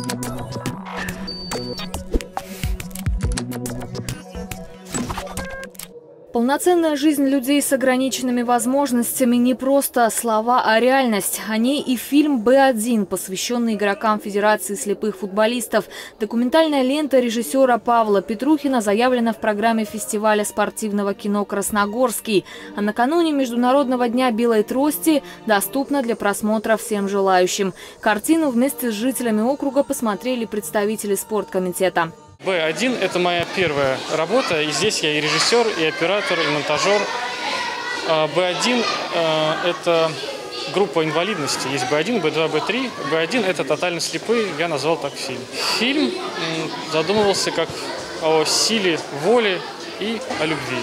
Полноценная жизнь людей с ограниченными возможностями не просто слова, а реальность. О ней и фильм «Б1», посвященный игрокам Федерации слепых футболистов. Документальная лента режиссера Павла Петрухина заявлена в программе фестиваля спортивного кино «Красногорский». А накануне Международного дня белой трости доступна для просмотра всем желающим. Картину вместе с жителями округа посмотрели представители спорткомитета. Б1 – это моя первая работа, и здесь я и режиссер, и оператор, и монтажер. Б1 – это группа инвалидности. Есть Б1, Б2, Б3. Б1 – это тотально слепые, я назвал так фильм. Фильм задумывался как о силе воли и о любви.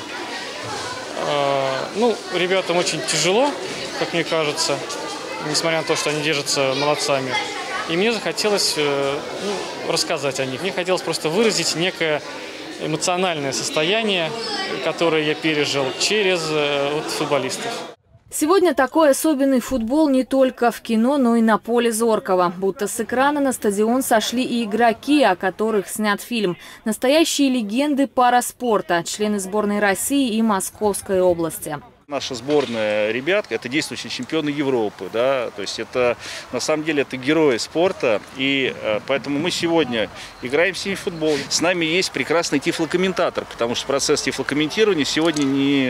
Ребятам очень тяжело, как мне кажется, несмотря на то, что они держатся молодцами. И мне захотелось рассказать о них. Мне хотелось просто выразить некое эмоциональное состояние, которое я пережил через футболистов. Сегодня такой особенный футбол не только в кино, но и на поле зоркого. Будто с экрана на стадион сошли и игроки, о которых снят фильм. Настоящие легенды параспорта, члены сборной России и Московской области. Наша сборная ребят – это действующие чемпионы Европы, да, то есть это на самом деле это герои спорта, и поэтому мы сегодня играем с ними в футбол. С нами есть прекрасный тифлокомментатор, потому что процесс тифлокомментирования сегодня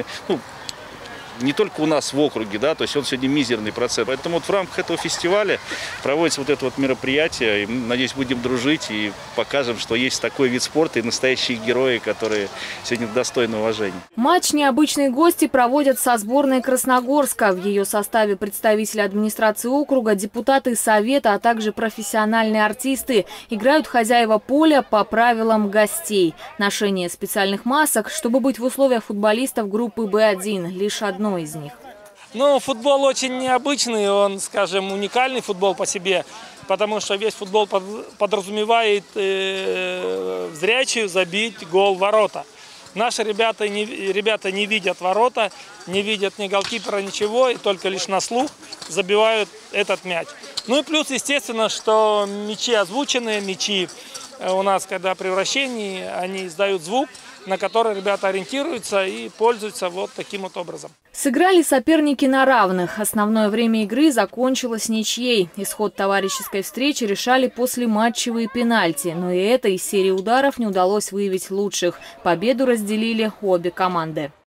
не только у нас в округе, да, то есть он сегодня мизерный процесс. Поэтому в рамках этого фестиваля проводится это мероприятие, и мы, надеюсь, будем дружить и покажем, что есть такой вид спорта и настоящие герои, которые сегодня достойны уважения. Матч необычные гости проводят со сборной Красногорска. В ее составе представители администрации округа, депутаты совета, а также профессиональные артисты. Играют хозяева поля по правилам гостей. Ношение специальных масок, чтобы быть в условиях футболистов группы Б1, лишь одно из них. Футбол очень необычный, он, скажем, уникальный футбол по себе, потому что весь футбол подразумевает зрячую забить гол в ворота. Наши ребята не видят ворота, не видят ни голкипера, ничего, и только лишь на слух забивают этот мяч. И плюс, естественно, что мячи озвученные, мячи у нас, когда при вращении, они издают звук, на который ребята ориентируются и пользуются вот таким вот образом. Сыграли соперники на равных. Основное время игры закончилось ничьей. Исход товарищеской встречи решали послематчевые пенальти. Но и этой серии ударов не удалось выявить лучших. Победу разделили обе команды.